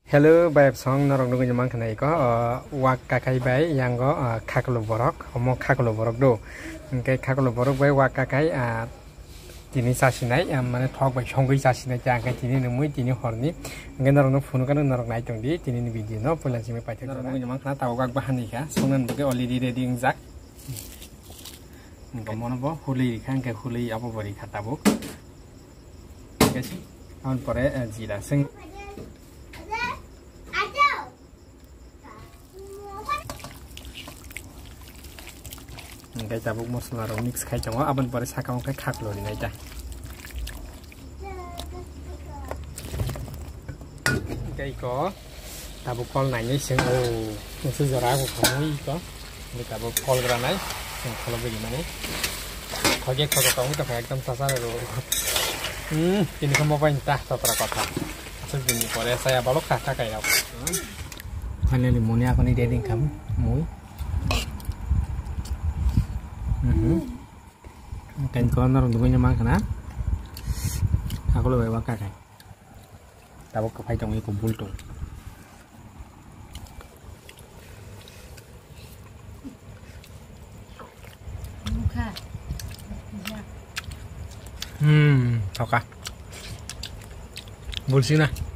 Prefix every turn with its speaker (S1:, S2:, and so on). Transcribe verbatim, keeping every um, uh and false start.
S1: Hello, bayap song narong nunggu nyamang kena iko wak kakai bay yang go kaklo borok, omo kaklo borok do. Engke kaklo borok bay wak kakai tini sasinai, mana thok bay chonggai sasinai jangkai tini nemui tini horni. Engke narong nunggu phone kan narong naik tong di tini ni video no pulang sini pacar. Narong nunggu nyamang kena tahu wak bahan ika, songan bagi already ready ngzak. Engke mana bo huli kan engke huli apa beri kata bu. Engke sih, awan pore jila seng. Cái tabuk masala rong mix khai chong aban pare sakang kai khak lo ni ta cái có tabuk kol này nhảy sing o nó sẽ ra của không ý có cái tabuk kol ra này sing kalau begini này kalau dia kalau kamu tak kayak tam sasa rồi hmm ini kamu apa entah satra kota asal gini pore saya balok kata kayak apa hanya limonnya aku nih deding kamu muih Kan corner untuk nyamang kena aku lebih wakak kan tabuk ke pai trong ini kumpul tuh hmm oke bulsina